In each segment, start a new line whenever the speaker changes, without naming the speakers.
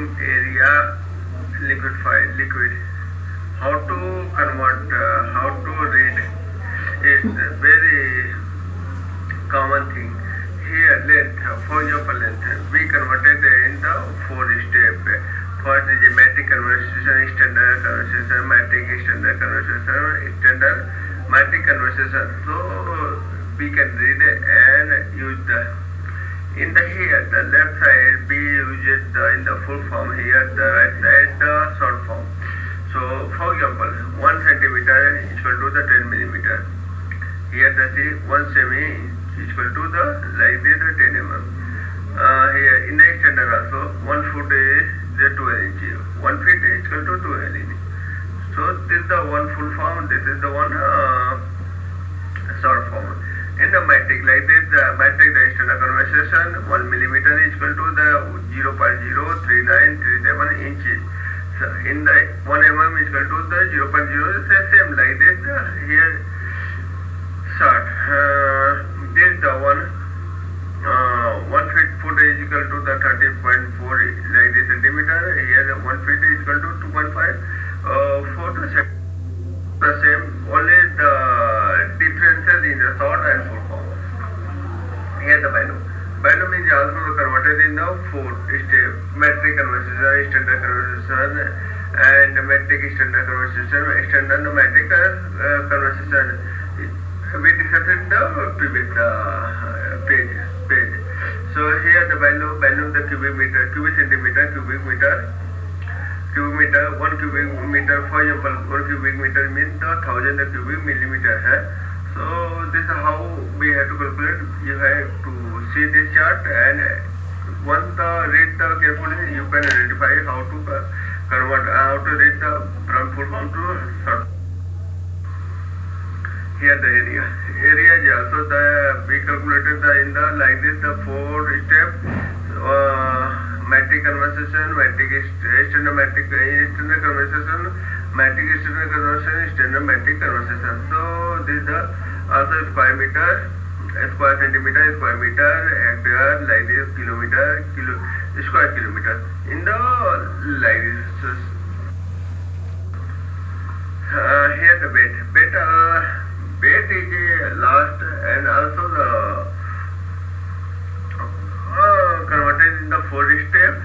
area liquid. How to convert, how to read is a very common thing. Here length, for example length, we converted in the 4 steps. First is a metric conversation, standard conversation, metric standard conversation, standard metric conversation. So we can read and use the in the here the left side we use it in the full form, here the right side the short form. So for example 1 centimeter is equal to the 10 millimeter. Here the see 1 semi is equal to the like this the 10 mm. Here in the extender also 1 foot is the 12 inch, 1 feet is equal to 12 inch. So this is the one full form, this is the one short form. In the metric like this, the metric the standard conversation 1 millimeter is equal to the 0.03937 inches. So in the 1 mm is equal to the 0.0, same like this. Here short. This is the one 1 feet foot is equal to the 30.4 like this centimeter. Here 1 feet is equal to 2.5 for the same, only the differences in the short and full form. Here the volume is also converted in the 4 step: metric conversation, standard conversation, and metric standard conversation, standard metric conversation. We discussed in the previous page. So here the value the cubic meter, cubic centimeter, cubic meter, 1 cubic meter. For example, 1 cubic meter means the 1000 cubic millimeter. So this is how we have to calculate. You have to see this chart, and once read the carefully, you can identify how to convert, how to read the from full form to short. Here the area is also the we calculated in the like this the 4 step. Metric conversation, metric standard metric standard conversation, metric standard conversation, standard metric conversation. So this is the also square meter, square centimeter, square meter, hectare, like this kilometer, square kilometer. In the like this. Here the weight is last, and also the converted in the 4 steps.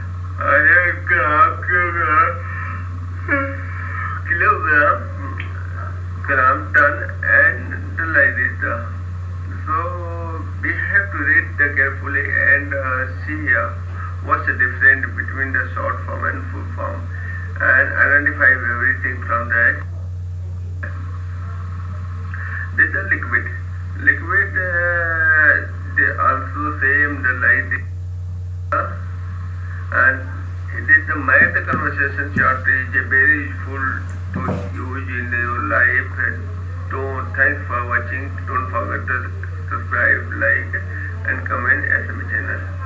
Kilogram, ton, and like this. So we have to read carefully and see what's the difference between the short form and full form, and identify everything from that. This is the liquid. They also same the like this. And it is the math conversation chart is very useful to use in your life. Thanks for watching. Don't forget to subscribe, like, and comment ASCME channel.